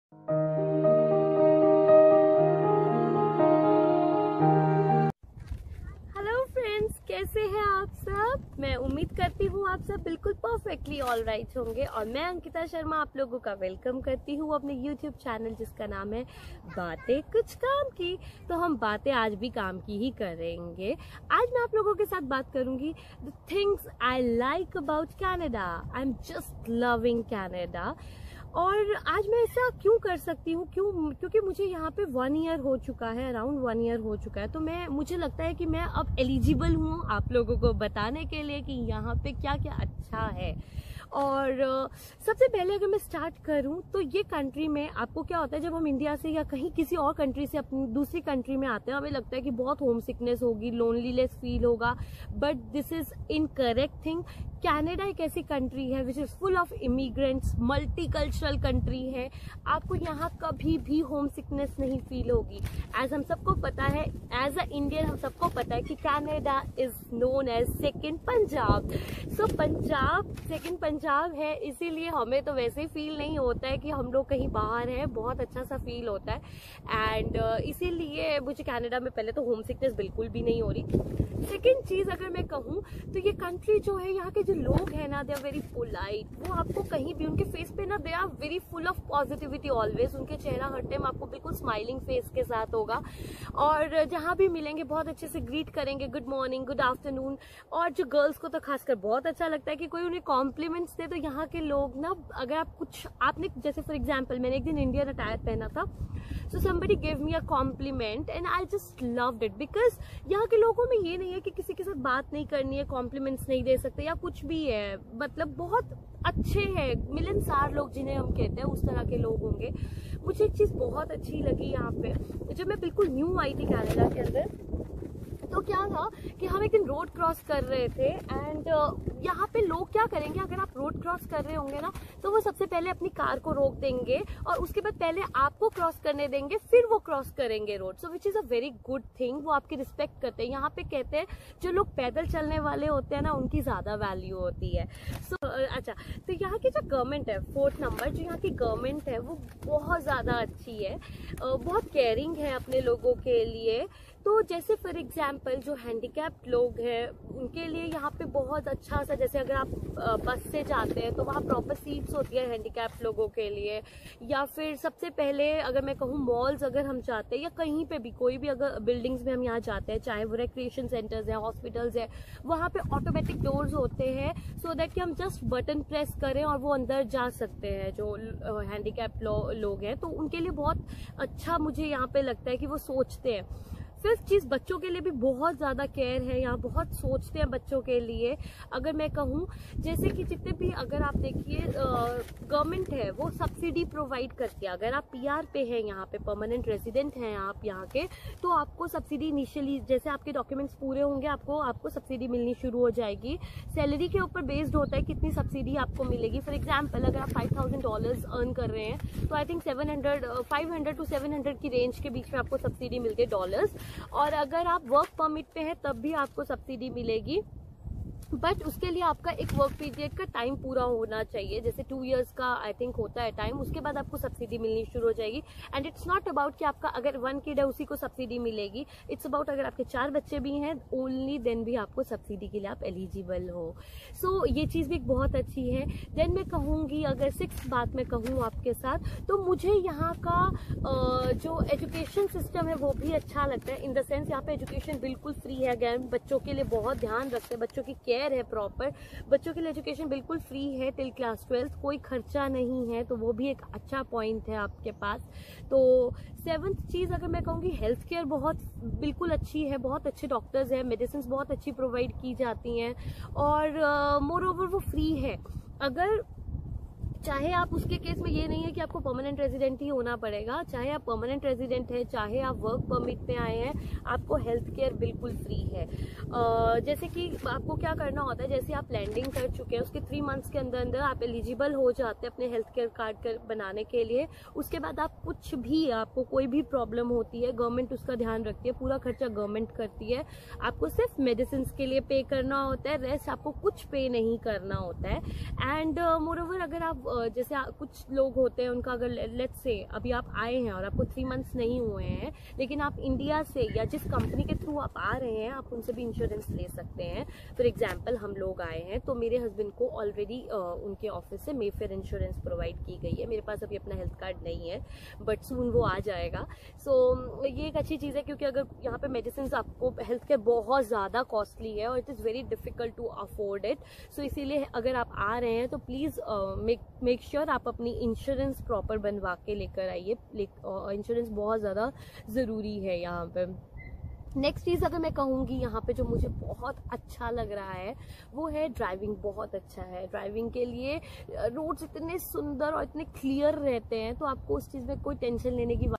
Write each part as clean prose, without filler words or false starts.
Hello friends, कैसे हैं आप सब। मैं उम्मीद करती हूँ आप सब बिल्कुल परफेक्टली ऑल राइट होंगे और मैं अंकिता शर्मा आप लोगों का वेलकम करती हूँ अपने यूट्यूब चैनल जिसका नाम है बातें कुछ काम की। तो हम बातें आज भी काम की ही करेंगे। आज मैं आप लोगों के साथ बात करूंगी the things I like about Canada. I am just loving Canada. और आज मैं ऐसा क्यों कर सकती हूँ, क्योंकि मुझे यहाँ पे 1 ईयर हो चुका है, अराउंड 1 ईयर हो चुका है। तो मुझे लगता है कि मैं अब एलिजिबल हूँ आप लोगों को बताने के लिए कि यहाँ पे क्या क्या अच्छा है। और सबसे पहले अगर मैं स्टार्ट करूं तो ये कंट्री में आपको क्या होता है, जब हम इंडिया से या कहीं किसी और कंट्री से अपनी दूसरी कंट्री में आते हैं, हमें लगता है कि बहुत होम सिकनेस होगी, लोनलीनेस फील होगा। But this is incorrect thing. Canada एक ऐसी कंट्री है which is full of immigrants, multicultural country है। आपको यहाँ कभी भी होम सिकनेस नहीं फील होगी। एज हम सबको पता है, एज अ इंडियन हम सबको पता है कि Canada is known as second Punjab. So Punjab second Punjab है, इसीलिए हमें तो वैसे ही फील नहीं होता है कि हम लोग कहीं बाहर हैं, बहुत अच्छा सा फील होता है। एंड इसीलिए मुझे कनाडा में पहले तो होम सिकनेस बिल्कुल भी नहीं हो रही। सेकेंड चीज अगर मैं कहूँ तो ये कंट्री जो है, यहाँ के जो लोग हैं ना, दे आर वेरी पोलाइट। वो आपको कहीं भी उनके फेस पे ना, they are very full of positivity always. उनके चेहरा हर टाइम आपको बिल्कुल स्माइलिंग फेस के साथ होगा और जहाँ भी मिलेंगे बहुत अच्छे से ग्रीट करेंगे, गुड मॉर्निंग, गुड आफ्टरनून। और जो गर्ल्स को तो खासकर बहुत अच्छा लगता है कि कोई उन्हें कॉम्प्लीमेंट्स दे। तो यहाँ के लोग ना, अगर आपने जैसे फॉर एग्जाम्पल मैंने एक दिन इंडियन अटायर पहना था, सो somebody gave me a compliment and I just loved it because यहाँ के लोगों में ये नहीं है कि किसी के साथ बात नहीं करनी है, कॉम्प्लीमेंट्स नहीं दे सकते या कुछ भी है। मतलब बहुत अच्छे हैं, मिलनसार लोग जिन्हें हम कहते हैं, उस तरह के लोग होंगे। मुझे एक चीज बहुत अच्छी लगी यहाँ पे, जब मैं बिल्कुल न्यू आई थी कनाडा के अंदर, तो क्या था कि हम एक दिन रोड क्रॉस कर रहे थे। एंड यहाँ पे लोग क्या करेंगे, अगर आप रोड क्रॉस कर रहे होंगे ना, तो वो सबसे पहले अपनी कार को रोक देंगे और उसके बाद पहले आपको क्रॉस करने देंगे, फिर वो क्रॉस करेंगे road. So which is a very good thing. वो आपकी रिस्पेक्ट करते हैं। यहाँ पे कहते हैं जो लोग पैदल चलने वाले होते हैं ना, उनकी ज्यादा वैल्यू होती है। सो अच्छा, तो यहाँ की जो गवर्नमेंट है, 4th नंबर, जो यहाँ की गवर्नमेंट है वो बहुत ज्यादा अच्छी है, बहुत केयरिंग है अपने लोगों के लिए। तो जैसे फॉर एग्जाम्पल जो हैंडीकैप्ड लोग हैं उनके लिए यहाँ पे बहुत अच्छा सा, जैसे अगर आप बस से जाते हैं तो वहाँ प्रॉपर सीट्स होती है हैंडीकैप्ड लोगों के लिए। या फिर सबसे पहले अगर मैं कहूँ, मॉल्स अगर हम जाते हैं या कहीं पे भी कोई भी अगर बिल्डिंग्स में हम यहाँ जाते हैं, चाहे वो रिक्रिएशन सेंटर्स हैं, हॉस्पिटल्स हैं, वहाँ पे ऑटोमेटिक डोर्स होते हैं सो दैट कि हम जस्ट बटन प्रेस करें और वो अंदर जा सकते हैं। जो हैंडीकैप्ड लोग हैं तो उनके लिए बहुत अच्छा मुझे यहाँ पे लगता है कि वो सोचते हैं। फिफ्थ चीज, बच्चों के लिए भी बहुत ज्यादा केयर है यहाँ, बहुत सोचते हैं बच्चों के लिए। अगर मैं कहूँ, जैसे कि जितने भी, अगर आप देखिए गवर्नमेंट है वो सब्सिडी प्रोवाइड करती है। अगर आप पीआर पे हैं, यहाँ पे परमानेंट रेजिडेंट हैं आप यहाँ के, तो आपको सब्सिडी इनिशियली, जैसे आपके डॉक्यूमेंट्स पूरे होंगे, आपको सब्सिडी मिलनी शुरू हो जाएगी। सैलरी के ऊपर बेस्ड होता है कितनी सब्सिडी आपको मिलेगी। फॉर एग्जाम्पल अगर आप $5,000 अर्न कर रहे हैं तो आई थिंक 500 to 700 की रेंज के बीच में आपको सब्सिडी मिलती है डॉलर्स। और अगर आप वर्क परमिट पे हैं तब भी आपको सब्सिडी मिलेगी, बट उसके लिए आपका एक वर्क पीरियड का टाइम पूरा होना चाहिए। जैसे 2 इयर्स का आई थिंक होता है टाइम, उसके बाद आपको सब्सिडी मिलनी शुरू हो जाएगी। एंड इट्स नॉट अबाउट कि आपका अगर 1 किड है उसी को सब्सिडी मिलेगी, इट्स अबाउट अगर आपके 4 बच्चे भी हैं, ओनली देन भी आपको सब्सिडी के लिए आप एलिजिबल हो। सो ये चीज़ भी एक बहुत अच्छी है। देन मैं कहूँगी, अगर 6th बात मैं कहूँ आपके साथ, तो मुझे यहाँ का जो एजुकेशन सिस्टम है वो भी अच्छा लगता है। इन द सेंस यहाँ पे एजुकेशन बिल्कुल फ्री है। अगैन बच्चों के लिए बहुत ध्यान रखते हैं, बच्चों की केयर है प्रॉपर। बच्चों के लिए एजुकेशन बिल्कुल फ्री है टिल क्लास 12th, कोई खर्चा नहीं है, तो वो भी एक अच्छा पॉइंट है आपके पास। तो 7th चीज अगर मैं कहूँगी, हेल्थ केयर बहुत बिल्कुल अच्छी है, बहुत अच्छे डॉक्टर्स हैं, मेडिसिन बहुत अच्छी प्रोवाइड की जाती हैं और मोर ओवर वो फ्री है। अगर चाहे आप, उसके केस में ये नहीं है कि आपको परमानेंट रेजिडेंट ही होना पड़ेगा, चाहे आप परमानेंट रेजिडेंट है, चाहे आप वर्क परमिट पे आए हैं, आपको हेल्थ केयर बिल्कुल फ्री है। जैसे कि आपको क्या करना होता है, जैसे आप लैंडिंग कर चुके हैं उसके 3 मंथ्स के अंदर अंदर आप एलिजिबल हो जाते हैं अपने हेल्थ केयर कार्ड बनाने के लिए। उसके बाद आप कुछ भी, आपको कोई भी प्रॉब्लम होती है, गवर्नमेंट उसका ध्यान रखती है, पूरा खर्चा गवर्नमेंट करती है। आपको सिर्फ मेडिसिन के लिए पे करना होता है, रेस्ट आपको कुछ पे नहीं करना होता है। एंड मोर ओवर अगर आप जैसे कुछ लोग होते हैं उनका अगर लेट्स से अभी आप आए हैं और आपको 3 मंथ्स नहीं हुए हैं, लेकिन आप इंडिया से या जिस कंपनी के थ्रू आप आ रहे हैं आप उनसे भी इंश्योरेंस ले सकते हैं। फॉर एग्जाम्पल हम लोग आए हैं तो मेरे हस्बैंड को ऑलरेडी उनके ऑफिस से मेफेयर इंश्योरेंस प्रोवाइड की गई है। मेरे पास अभी अपना हेल्थ कार्ड नहीं है बट सून वो आ जाएगा। सो ये एक अच्छी चीज़ है क्योंकि अगर यहाँ पे मेडिसिन आपको हेल्थ केयर बहुत ज़्यादा कॉस्टली है और it is very difficult to afford it. So इसीलिए अगर आप आ रहे हैं तो प्लीज़ मेक श्योर आप अपनी इंश्योरेंस प्रॉपर बनवा के लेकर आइए। इंश्योरेंस बहुत ज़्यादा ज़रूरी है यहाँ पे। नेक्स्ट चीज़ अगर मैं कहूँगी यहाँ पे जो मुझे बहुत अच्छा लग रहा है वो है ड्राइविंग। बहुत अच्छा है ड्राइविंग के लिए। रोड्स इतने सुंदर और इतने क्लियर रहते हैं तो आपको उस चीज़ में कोई टेंशन लेने की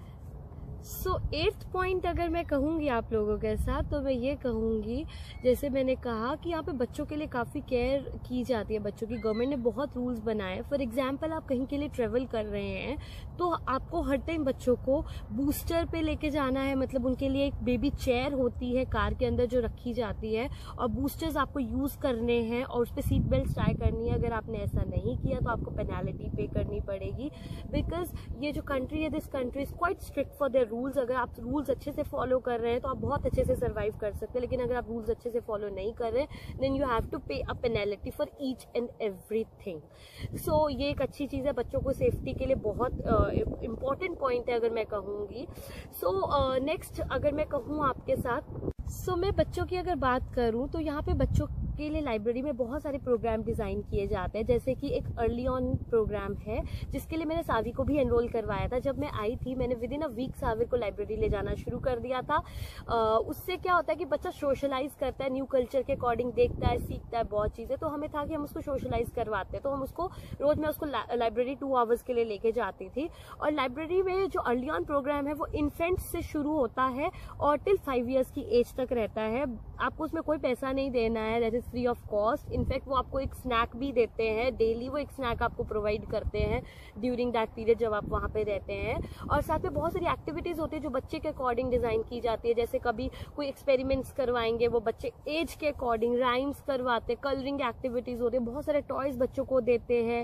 सो 8th पॉइंट अगर मैं कहूँगी आप लोगों के साथ तो मैं ये कहूँगी, जैसे मैंने कहा कि यहाँ पे बच्चों के लिए काफ़ी केयर की जाती है। बच्चों की गवर्नमेंट ने बहुत रूल्स बनाए। फॉर एग्जांपल आप कहीं के लिए ट्रेवल कर रहे हैं तो आपको हर टाइम बच्चों को बूस्टर पे लेके जाना है। मतलब उनके लिए एक बेबी चेयर होती है कार के अंदर जो रखी जाती है और बूस्टर्स आपको यूज़ करने हैं और उस पर सीट बेल्ट टाई करनी है। अगर आपने ऐसा नहीं किया तो आपको पेनल्टी पे करनी पड़ेगी बिकॉज ये जो कंट्री है, this country is quite strict for their rules. अगर आप रूल्स अच्छे से फॉलो कर रहे हैं तो आप बहुत अच्छे से सर्वाइव कर सकते हैं, लेकिन अगर आप रूल्स अच्छे से फॉलो नहीं कर रहे then you have to pay a penalty for each and everything. So ये एक अच्छी चीज़ है, बच्चों को सेफ्टी के लिए बहुत इम्पॉर्टेंट पॉइंट है अगर मैं कहूँगी। सो नेक्स्ट अगर मैं कहूँ आपके साथ मैं बच्चों की अगर बात करूं तो यहाँ पे बच्चों के लिए लाइब्रेरी में बहुत सारे प्रोग्राम डिज़ाइन किए जाते हैं। जैसे कि एक अर्ली ऑन प्रोग्राम है जिसके लिए मैंने सावी को भी एनरोल करवाया था। जब मैं आई थी मैंने विद इन अ वीक सावी को लाइब्रेरी ले जाना शुरू कर दिया था। उससे क्या होता है कि बच्चा सोशलाइज करता है, न्यू कल्चर के अकॉर्डिंग देखता है, सीखता है बहुत चीज़ें। तो हमें था कि हम उसको सोशलाइज करवाते हैं तो हम उसको रोज़ मैं उसको लाइब्रेरी 2 आवर्स के लिए लेके जाती थी। और लाइब्रेरी में जो अर्ली ऑन प्रोग्राम है वो इन्फेंट से शुरू होता है और टिल 5 ईयर्स की एज तक रहता है। आपको उसमें कोई पैसा नहीं देना है, that is free of cost. In fact वो आपको एक स्नैक भी देते हैं, डेली वो एक स्नैक आपको प्रोवाइड करते हैं ड्यूरिंग दैट पीरियड जब आप वहाँ पे रहते हैं। और साथ में बहुत सारी एक्टिविटीज होती है जो बच्चे के अकॉर्डिंग डिजाइन की जाती है। जैसे कभी कोई एक्सपेरिमेंट्स करवाएंगे वो बच्चे एज के अकॉर्डिंग, राइम्स करवाते, कलरिंग एक्टिविटीज होती है, बहुत सारे टॉयज बच्चों को देते हैं,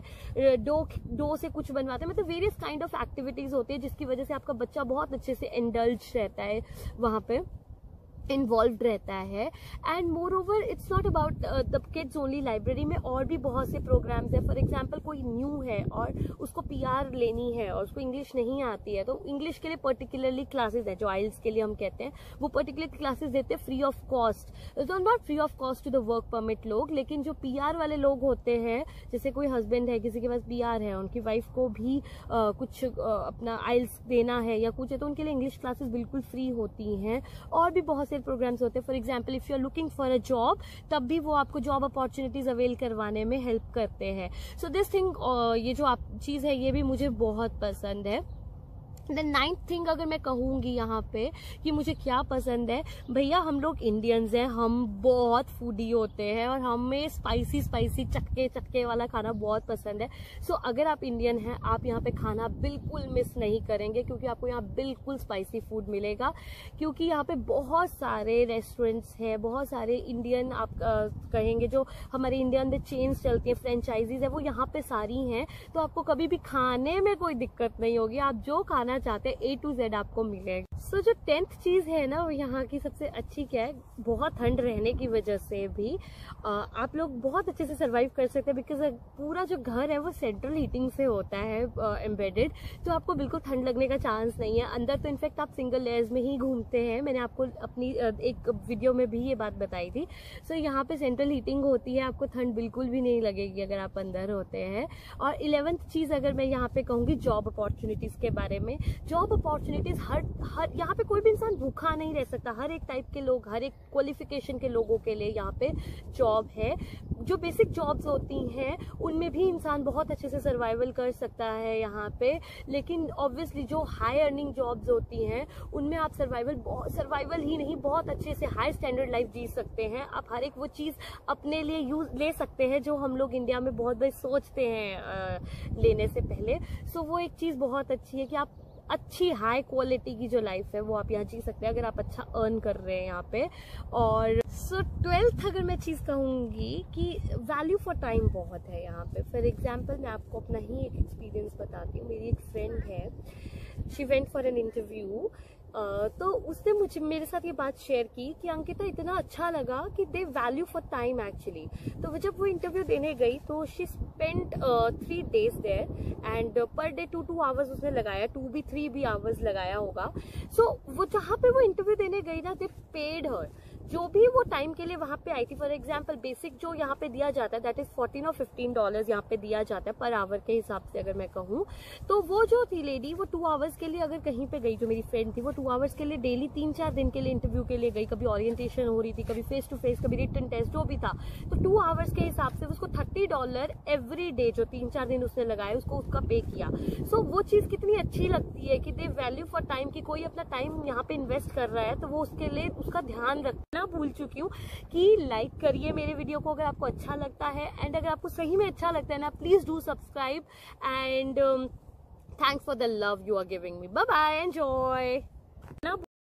डो से कुछ बनवाते हैं। मतलब वेरियस काइंड ऑफ एक्टिविटीज होती है जिसकी वजह से आपका बच्चा बहुत अच्छे से इंडल्ज रहता है, वहाँ पे इन्वॉल्व रहता है। And moreover it's not about the kids only. Library में और भी बहुत से प्रोग्राम्स है। फॉर एग्जांपल कोई न्यू है और उसको पीआर लेनी है और उसको इंग्लिश नहीं आती है तो इंग्लिश के लिए पर्टिकुलरली क्लासेस है जो आइल्स के लिए हम कहते हैं, वो पर्टिकुलर क्लासेस देते हैं फ्री ऑफ कॉस्ट। तो not free of cost to the work permit लोग, लेकिन जो पीआर वाले लोग होते हैं, जैसे कोई हस्बैंड है किसी के पास पीआर है, उनकी वाइफ को भी कुछ अपना आइल्स देना है या कुछ है तो उनके लिए इंग्लिश क्लासेस बिल्कुल फ्री होती हैं। और भी बहुत प्रोग्राम्स होते हैं। For example if you are looking for a job तब भी वो आपको जॉब अपॉर्चुनिटीज अवेल करवाने में हेल्प करते हैं। सो दिस थिंग, ये जो आप चीज है ये भी मुझे बहुत पसंद है। देन 9th थिंग अगर मैं कहूँगी यहाँ पे कि मुझे क्या पसंद है, भैया हम लोग इंडियंस हैं, हम बहुत फूडी होते हैं और हमें स्पाइसी स्पाइसी चटके चटके वाला खाना बहुत पसंद है। सो अगर आप इंडियन हैं आप यहाँ पे खाना बिल्कुल मिस नहीं करेंगे क्योंकि आपको यहाँ बिल्कुल स्पाइसी फूड मिलेगा। क्योंकि यहाँ पे बहुत सारे रेस्टोरेंट्स हैं, बहुत सारे इंडियन आप कहेंगे जो हमारे इंडिया में चेन्स चलती हैं, फ्रेंचाइजीज है, वो यहाँ पे सारी हैं। तो आपको कभी भी खाने में कोई दिक्कत नहीं होगी, आप जो खाना चाहते हैं A to Z आपको मिलेगा। सो जो 10th चीज है ना वो यहाँ की सबसे अच्छी क्या है, बहुत ठंड रहने की वजह से भी आप लोग बहुत अच्छे से सरवाइव कर सकते हैं बिकॉज पूरा जो घर है वो सेंट्रल हीटिंग से होता है एम्बेडेड, तो आपको बिल्कुल ठंड लगने का चांस नहीं है। अंदर तो इनफैक्ट आप सिंगल लेयर्स में ही घूमते हैं, मैंने आपको अपनी एक वीडियो में भी ये बात बताई थी। सो यहाँ पे सेंट्रल हीटिंग होती है, आपको ठंड बिल्कुल भी नहीं लगेगी अगर आप अंदर होते हैं। और 11th चीज अगर मैं यहाँ पे कहूँगी जॉब अपॉर्चुनिटीज के बारे में। जॉब अपॉर्चुनिटीज हर यहाँ पे कोई भी इंसान भूखा नहीं रह सकता, हर एक टाइप के लोग, हर एक क्वालिफिकेशन के लोगों के लिए यहाँ पे जॉब है। जो बेसिक जॉब्स होती हैं उनमें भी इंसान बहुत अच्छे से सर्वाइवल कर सकता है यहाँ पे, लेकिन ऑब्वियसली जो हाई अर्निंग जॉब्स होती हैं उनमें आप सर्वाइवल ही नहीं बहुत अच्छे से हाई स्टैंडर्ड लाइफ जी सकते हैं। आप हर एक वो चीज़ अपने लिए यूज ले सकते हैं जो हम लोग इंडिया में बहुत बार सोचते हैं लेने से पहले। सो वो एक चीज़ बहुत अच्छी है कि आप अच्छी हाई क्वालिटी की जो लाइफ है वो आप यहाँ जी सकते हैं अगर आप अच्छा अर्न कर रहे हैं यहाँ पे। और सो 12th अगर मैं चीज़ कहूँगी कि वैल्यू फॉर टाइम बहुत है यहाँ पे। फॉर एग्जाम्पल मैं आपको अपना ही एक एक्सपीरियंस बताती हूँ। मेरी एक फ्रेंड है, she went for an interview, तो उसने मुझे मेरे साथ ये बात शेयर की कि अंकिता इतना अच्छा लगा कि they value for time actually. तो वो जब वो इंटरव्यू देने गई तो she spent 3 days there and per day 2 hours उसने लगाया, 2 भी 3 भी आवर्स लगाया होगा। सो वो जहाँ पे वो इंटरव्यू देने गई ना, दे पेड हर जो भी वो टाइम के लिए वहां पे आई थी। फॉर एग्जाम्पल बेसिक जो यहाँ पे दिया जाता है दैट इज $14 और $15 यहाँ पे दिया जाता है पर आवर के हिसाब से अगर मैं कहूँ। तो वो जो थी लेडी वो 2 आवर्स के लिए अगर कहीं पे गई, जो मेरी फ्रेंड थी वो 2 आवर्स के लिए डेली 3-4 दिन के लिए इंटरव्यू के लिए गई। कभी ओरिएंटेशन हो रही थी, कभी फेस टू फेस, कभी रिटन टेस्ट, जो भी था। तो 2 आवर्स के हिसाब से उसको $30 एवरी डे जो 3-4 दिन उसने लगाए उसको उसका पे किया। सो वो चीज कितनी अच्छी लगती है कि दे वैल्यू फॉर टाइम, की कोई अपना टाइम यहाँ पे इन्वेस्ट कर रहा है तो वो उसके लिए उसका ध्यान रखना। भूल चुकी हूँ कि लाइक करिए मेरे वीडियो को अगर आपको अच्छा लगता है, एंड अगर आपको सही में अच्छा लगता है ना, please do subscribe and thanks for the love you are giving me. Bye bye, enjoy.